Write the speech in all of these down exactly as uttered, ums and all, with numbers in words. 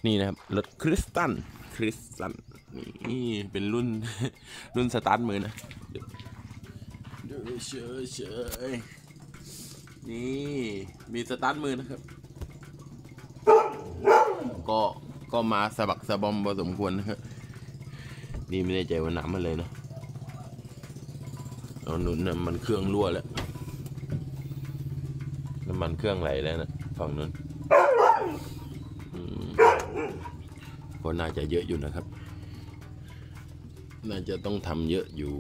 นี่นะครับรถคริสตันคริสตันนี่เป็นรุ่นรุ่นสตาร์ทมือนะดูเฉยเฉยนี่มีสตาร์ทมือนะครับก็ก็มาสะบักสะบอมพอสมควรนะครับนี่ไม่ได้ใจว่าน้ำมันเลยนะเอาหนุนน้ำมันเครื่องรั่วแล้วน้ำมันเครื่องไหลแล้วนะฝั่งนั้นก็น่าจะเยอะอยู่นะครับน่าจะต้องทำเยอะอยู่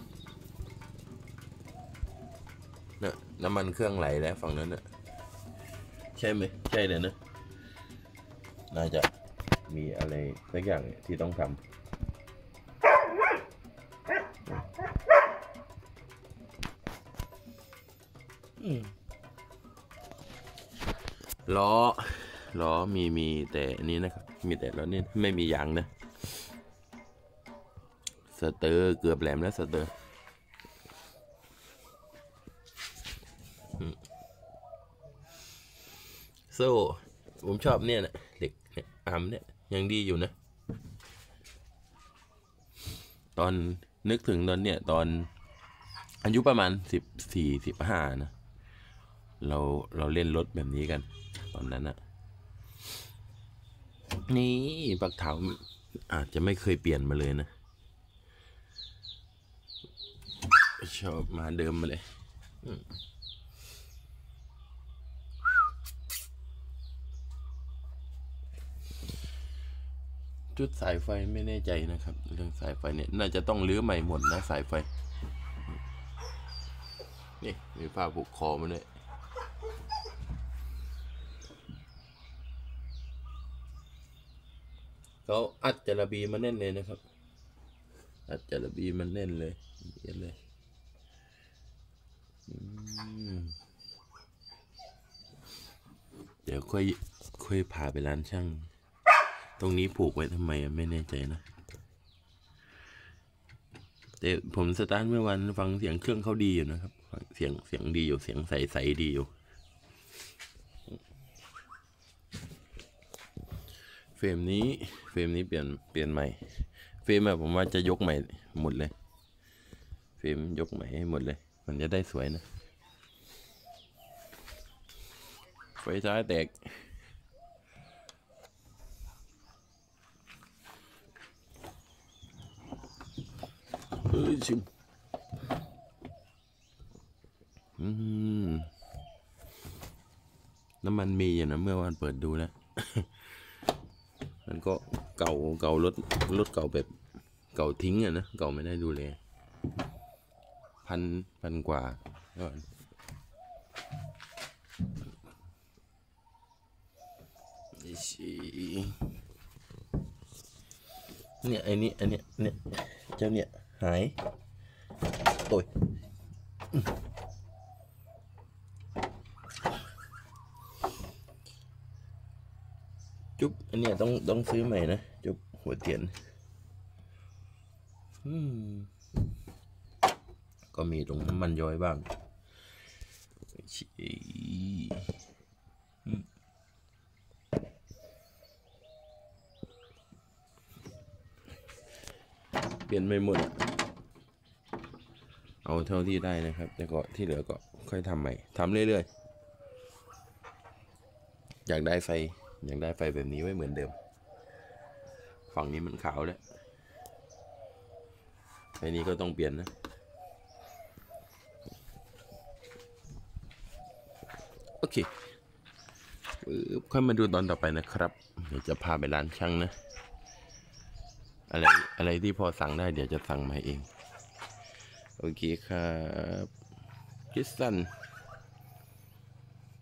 นะน้ำมันเครื่องไหลแล้วฝั่งนั้นนะใช่ไหมใช่เลยนะน่าจะมีอะไรสักอย่างที่ต้องทำล้อล้อมีมีแต่อันนี้นะครับมีแต่ล้อนี่ไม่มียางนะสเตอร์เกือบแหลมแล้วสเตอร์โซ่ผมชอบเนี่ยนะเด็กเนี่ยอาร์มเนี่ยยังดีอยู่นะตอนนึกถึงตอนเนี่ยตอนอายุประมาณสิบสี่สิบห้านะเราเราเล่นรถแบบนี้กันตอนนั้นนะนี่ปักเท้าอาจจะไม่เคยเปลี่ยนมาเลยนะชอบมาเดิมมาเลยจุดสายไฟไม่แน่ใจนะครับเรื่องสายไฟเนี่ยน่าจะต้องรื้อใหม่หมดนะสายไฟนี่มีผ้าผูกคอมาด้วยเขาอัดจระบีมาแน่นเลยนะครับอัดจระบีมันแน่นเลยเยอะเลยเดี๋ยวค่อยค่อยพาไปร้านช่างตรงนี้ผูกไว้ทำไมไม่แน่ใจนะแต่ผมสตาร์ทเมื่อวันฟังเสียงเครื่องเขาดีอยู่นะครับเสียงเสียงดีอยู่เสียงใสใสดีอยู่เฟรมนี้เฟรมนี้เปลี่ยนเปลี่ยนใหม่เฟรมแบบผมว่าจะยกใหม่หมดเลยเฟรมยกใหม่ให้หมดเลยมันจะได้สวยนะไฟท้ายแตกเอ้ยชิมน้ำมันมีอยู่นะเมื่อวานเปิดดูแล้วมันก็เก่าเก่ารถรถเก่าแบบเก่าทิ้งอะนะเก่าไม่ได้ดูเลยพันพันกว่าก่อนเนี่ยไอ้นี่อันเนี้ยเนี่ยเจ้าเนี่ยหายโอ้ยจุ๊บอันเนี้ยต้องต้องซื้อใหม่นะจุ๊บหัวเทียนก็มีตรงน้ำมันย้อยบ้างเปลี่ยนไม่หมดเอาเท่าที่ได้นะครับแต่ก็ที่เหลือก็ค่อยทำใหม่ทำเรื่อยๆอยากได้ไฟอยากได้ไฟแบบนี้ไว้เหมือนเดิมฝั่งนี้มันขาวแล้วไฟนี้ก็ต้องเปลี่ยนนะโอเคค่อยมาดูตอนต่อไปนะครับเดี๋ยวจะพาไปร้านช่างนะอะไรอะไรที่พอสั่งได้เดี๋ยวจะสั่งมาเองโอเคครับคริสตัน